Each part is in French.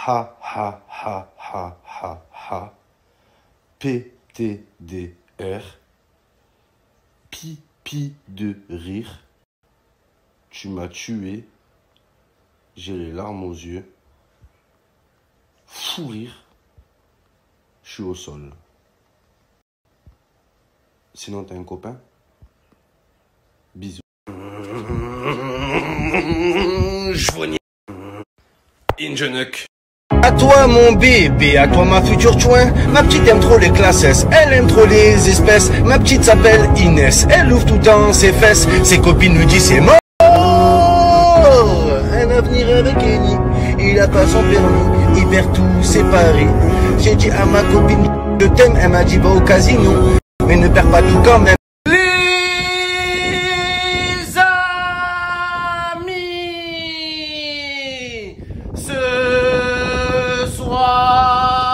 ha, ha, ha, ha, ha, ha. PTDR. Pipi de rire. Tu m'as tué. J'ai les larmes aux yeux. Fou rire. Je suis au sol. Sinon, t'as un copain? Bisous. Ingenuck. À toi mon bébé, à toi ma future chouin. Ma petite aime trop les classes S, elle aime trop les espèces. Ma petite s'appelle Inès, elle ouvre tout le temps ses fesses. Ses copines lui disent c'est mort. Un avenir avec Kenny, il a pas son permis, il perd tout, c'est pareil. J'ai dit à ma copine, je t'aime, elle m'a dit va au casino, mais ne perds pas tout quand même. Les amis, ce soir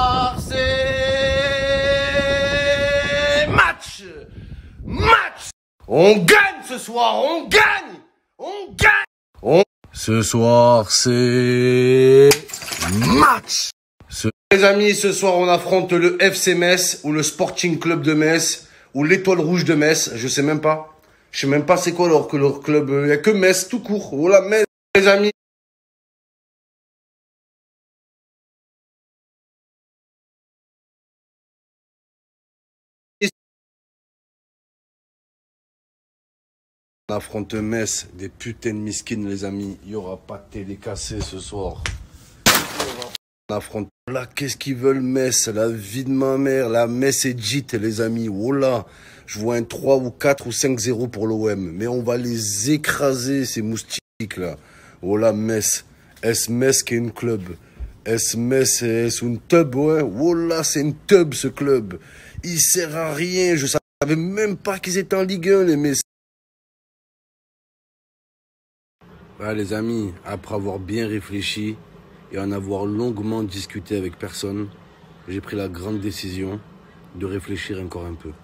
c'est match. On gagne ce soir, on gagne. Ce soir, c'est match. Les amis, ce soir, on affronte le FC Metz ou le Sporting Club de Metz ou l'Étoile Rouge de Metz. Je sais même pas. Je sais même pas c'est quoi leur club. Il n'y a que Metz tout court. Voilà, Metz. Les amis. On affronte Metz, des putains de miskines, les amis. Il n'y aura pas de télé cassée ce soir. On affronte. Là, qu'est-ce qu'ils veulent, Metz? La vie de ma mère, la Metz est dite, les amis. Oh là, je vois un 3 ou 4 ou 5-0 pour l'OM. Mais on va les écraser, ces moustiques-là. Oh là, Metz. Est-ce Metz qui est une club? Est-ce Metz, est-ce une tub, ouais? Oh là, c'est une tub, ce club. Il sert à rien. Je savais même pas qu'ils étaient en Ligue 1, les Metz. Voilà, les amis, après avoir bien réfléchi et en avoir longuement discuté avec personne, j'ai pris la grande décision de réfléchir encore un peu.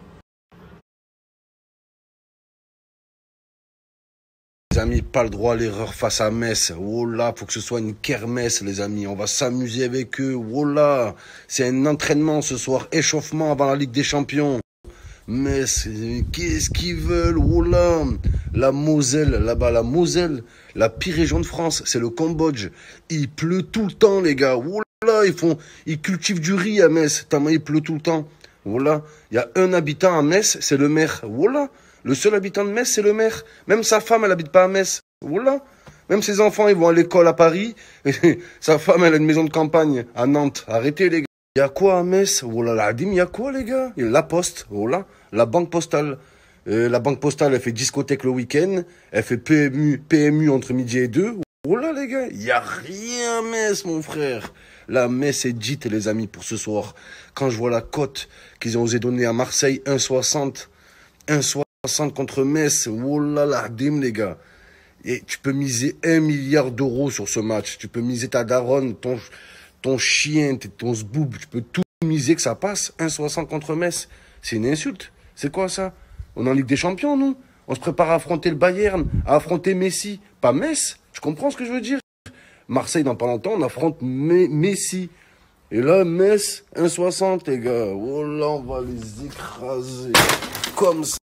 Les amis, pas le droit à l'erreur face à Metz. Oh là, faut que ce soit une kermesse, les amis. On va s'amuser avec eux. Oh là, c'est un entraînement ce soir, échauffement avant la Ligue des Champions. Metz, qu'est-ce qu'ils veulent? Oh là, la Moselle, là-bas, la Moselle, la pire région de France, c'est le Cambodge. Il pleut tout le temps, les gars. Oh là, ils cultivent du riz à Metz, tellement il pleut tout le temps. Oh là, il y a un habitant à Metz, c'est le maire. Oh là, le seul habitant de Metz, c'est le maire. Même sa femme, elle habite pas à Metz. Oh là, même ses enfants, ils vont à l'école à Paris. Et sa femme, elle a une maison de campagne à Nantes. Arrêtez, les gars. Il y a quoi à Metz? Oh là là, il y a quoi, les gars? Il y a la Poste, oh là, la Banque Postale. La Banque Postale, elle fait discothèque le week-end. Elle fait PMU entre midi et 2. Oh là, les gars, il n'y a rien à Metz, mon frère. La Metz est dite, les amis, pour ce soir. Quand je vois la cote qu'ils ont osé donner à Marseille, 1,60. 1,60 contre Metz. Oh là là, les gars. Et tu peux miser 1 milliard d'euros sur ce match. Tu peux miser ta daronne, ton chien, ton zboob, tu peux tout miser que ça passe. 1,60 contre Metz, c'est une insulte. C'est quoi ça? On est en Ligue des Champions, nous. On se prépare à affronter le Bayern, à affronter Messi. Pas Metz, tu comprends ce que je veux dire? Marseille, dans pas longtemps, on affronte Messi. Et là, Metz, 1,60, les gars. Oh là, on va les écraser. Comme ça.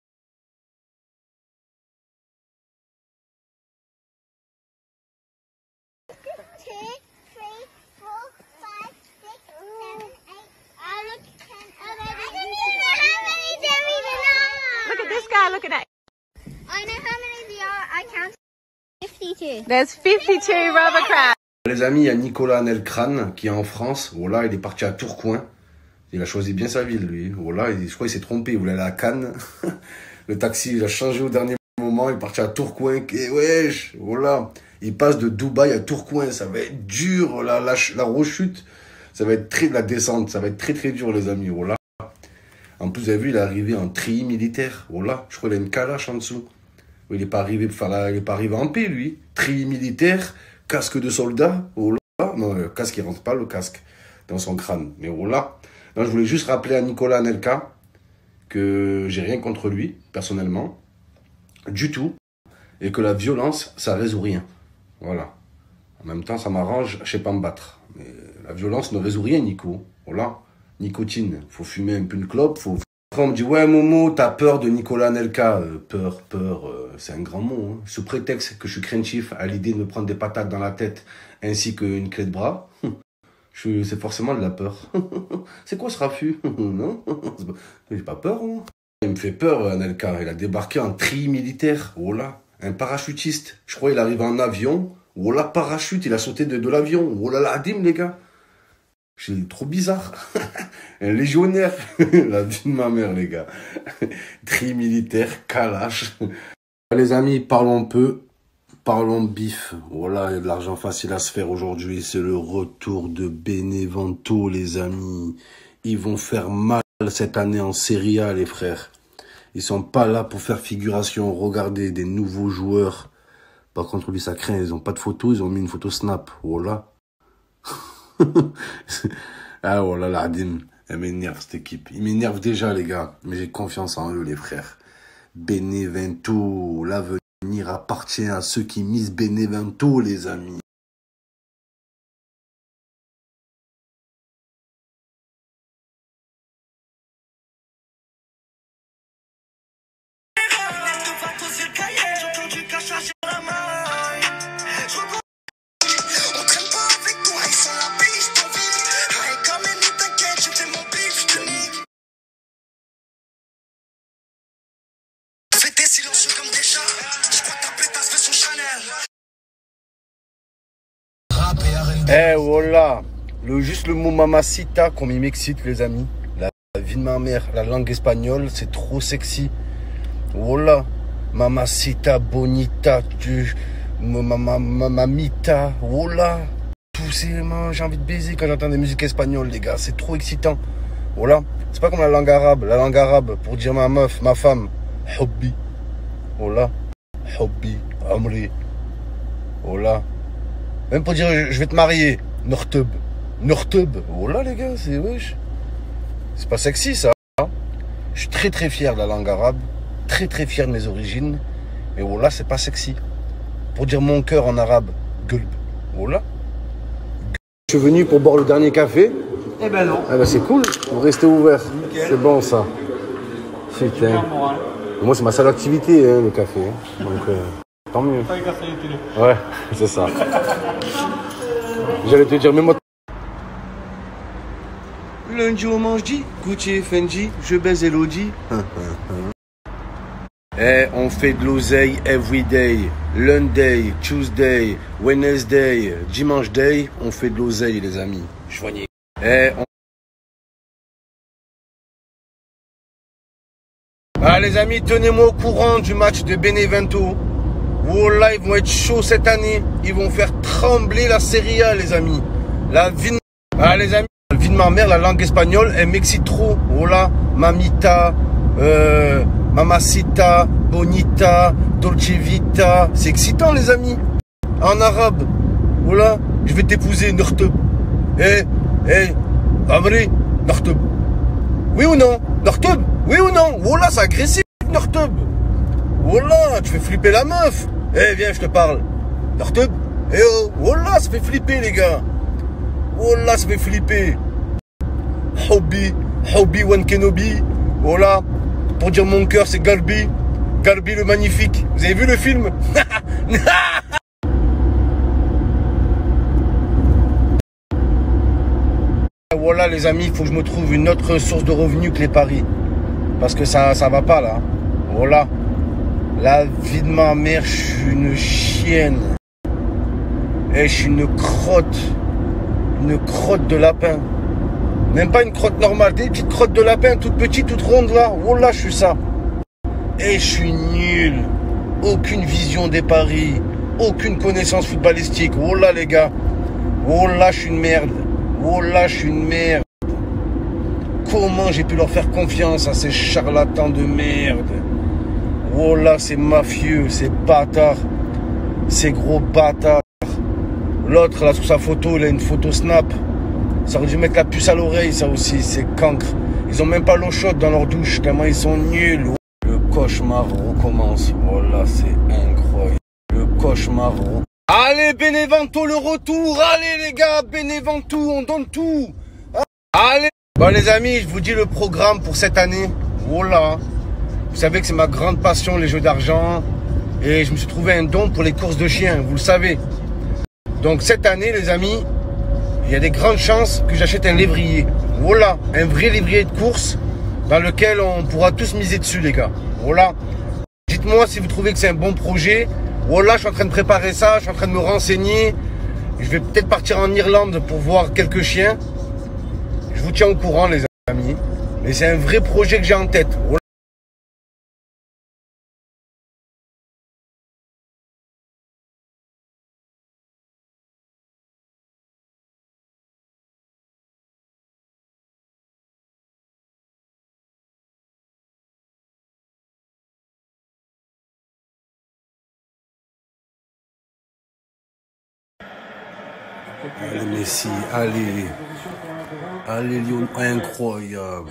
Looking at I know how many there are. I counted 52. there's 52 rubber crabs. Les amis, il y a Nicolas Nelkran qui est en France. Voilà, il est parti à Tourcoing. Il a choisi bien sa ville, lui. Voilà, je crois qu'il s'est trompé. Il voulait aller à Cannes. Le taxi, il a changé au dernier moment. Il est parti à Tourcoing. Et wesh, voilà. Il passe de Dubaï à Tourcoing. Ça va être dur, la rechute. Ça va être la descente. Ça va être très très dur, les amis. Voilà. En plus, vous avez vu, il est arrivé en treillis militaire. Voilà, je crois qu'il a une calache en dessous. Il n'est pas arrivé en paix, lui. Treillis militaire, casque de soldat. Voilà. Non, le casque, il rentre pas, le casque, dans son crâne. Mais voilà. Non, je voulais juste rappeler à Nicolas Anelka que j'ai rien contre lui, personnellement. Du tout. Et que la violence, ça résout rien. Voilà. En même temps, ça m'arrange, je sais pas me battre. Mais la violence ne résout rien, Nico. Voilà. Nicotine. Faut fumer un peu une clope. Après, on me dit, ouais, Momo, t'as peur de Nicolas Anelka. Peur, c'est un grand mot. Hein. Sous prétexte que je suis craintif à l'idée de me prendre des patates dans la tête ainsi qu'une clé de bras, c'est forcément de la peur. C'est quoi ce raffut? Non? J'ai pas peur, hein. Il me fait peur, Anelka. Il a débarqué en tri militaire. Oh là, un parachutiste. Je crois qu'il arrive en avion. Oh là, parachute, il a sauté de l'avion. Oh là là, Adim, les gars. C'est trop bizarre. Un légionnaire. La vie de ma mère, les gars. Tri militaire, Kalash. Les amis, parlons peu. Parlons bif. Voilà, il y a de l'argent facile à se faire aujourd'hui. C'est le retour de Benevento, les amis. Ils vont faire mal cette année en Serie A, les frères. Ils sont pas là pour faire figuration. Regardez, des nouveaux joueurs. Par contre, lui, ça craint. Ils ont pas de photo. Ils ont mis une photo Snap. Voilà. Ah, voilà, l'Adim. Elle m'énerve, cette équipe. Il m'énerve déjà, les gars. Mais j'ai confiance en eux, les frères. Benevento, l'avenir appartient à ceux qui misent Benevento, les amis. Eh voilà, juste le mot mamacita comme il m'excite, les amis. La vie de ma mère, la langue espagnole, c'est trop sexy. Voilà, mamacita, bonita, mamita, voilà. Tout c'est, j'ai envie de baiser quand j'entends des musiques espagnoles, les gars. C'est trop excitant. Voilà, c'est pas comme la langue arabe. La langue arabe, pour dire ma meuf, ma femme, hobby. Voilà, hobby, amri. Voilà. Même pour dire je vais te marier, Nortub. Nortub. Oh là les gars, c'est wesh. C'est pas sexy ça. Hein. Je suis très très fier de la langue arabe. Très très fier de mes origines. Mais oh là, c'est pas sexy. Pour dire mon cœur en arabe, gulb. Oh là. Je suis venu pour boire le dernier café. Eh ben non. Ah ben c'est cool, vous restez ouvert. C'est bon ça. Putain. Moi c'est ma seule activité, hein, le café. Hein. Donc tant mieux. Ouais, c'est ça. J'allais te dire, mais moi. Lundi au manche-dit, Gucci, Fendi, je baise Elodie. Eh, on fait de l'oseille everyday. Lundi, Tuesday, Wednesday, Dimanche day, on fait de l'oseille, les amis. Joignez. Eh, Ah, les amis, tenez-moi au courant du match de Benevento. Oh là, ils vont être chauds cette année. Ils vont faire trembler la Serie A, les amis. La vie de... Ah, les amis, la vie de ma mère, la langue espagnole, elle m'excite trop. Oh là, mamita, mamacita, bonita, dolce vita. C'est excitant, les amis. En arabe. Oh là, je vais t'épouser, Nortub. Amri, Nortub. Oui ou non? Nortub? Oui ou non? Oh là, c'est agressif, Nortub. Oh là, tu fais flipper la meuf. Viens, je te parle. Nortub? Oh là, ça fait flipper, les gars. Oh là, ça fait flipper. Hobby, One Kenobi. Oh là, pour dire mon cœur, c'est Galbi. Galbi le magnifique. Vous avez vu le film? Voilà, les amis, il faut que je me trouve une autre source de revenus que les paris. Parce que ça va pas, là. Voilà. La vie de ma mère, je suis une chienne. Je suis une crotte. Une crotte de lapin. Même pas une crotte normale. Des petites crottes de lapin, toutes petites, toutes rondes, là. Oh là, je suis ça. Je suis nul. Aucune vision des paris. Aucune connaissance footballistique. Oh là, les gars. Oh là, je suis une merde. Oh là, je suis une merde. Comment j'ai pu leur faire confiance à ces charlatans de merde? Oh là, ces mafieux, ces bâtards. Ces gros bâtards. L'autre, là, sous sa photo, il a une photo Snap. Ça aurait dû mettre la puce à l'oreille, ça aussi, c'est cancre. Ils ont même pas l'eau chaude dans leur douche, tellement ils sont nuls. Le cauchemar recommence. Oh là, c'est incroyable. Le cauchemar recommence. Allez, Benevento, le retour. Allez, les gars, Benevento, on donne tout. Allez. Bon, les amis, je vous dis le programme pour cette année. Voilà. Vous savez que c'est ma grande passion, les jeux d'argent. Et je me suis trouvé un don pour les courses de chiens, vous le savez. Donc, cette année, les amis, il y a des grandes chances que j'achète un lévrier. Voilà, un vrai lévrier de course dans lequel on pourra tous miser dessus, les gars. Voilà. Dites-moi si vous trouvez que c'est un bon projet. Voilà, je suis en train de préparer ça, je suis en train de me renseigner. Je vais peut-être partir en Irlande pour voir quelques chiens. Je vous tiens au courant, les amis. Mais c'est un vrai projet que j'ai en tête. Voilà. Allez, Messi, allez. Allez, Lyon, incroyable.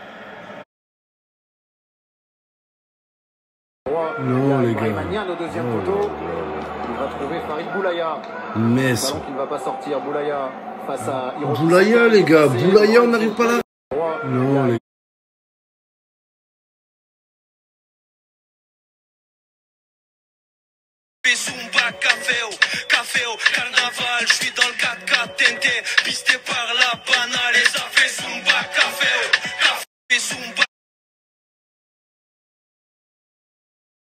Non, les gars. Au deuxième poteau, il va trouver Farid Boulaya. Metz. Il ne va pas sortir. Boulaya face à Hiroshi. Boulaya, les gars. Boulaya, on n'arrive pas là. Non, les gars. Zumba, café, carnaval, je suis dans le 4x4, TNT, piste